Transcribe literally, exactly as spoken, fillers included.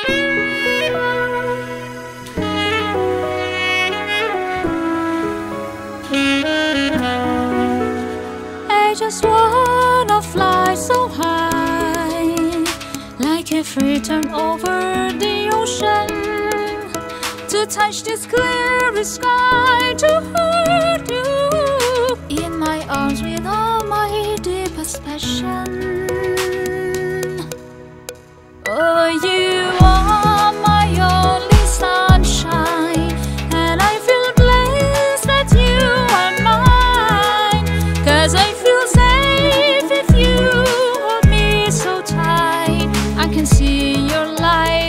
I just wanna fly so high, like a freedom over the ocean, to touch this clear sky, to hold you in my arms with all my deepest passion. Oh, you are my only sunshine, and I feel blessed that you are mine, 'cause I feel safe if you hold me so tight. I can see your light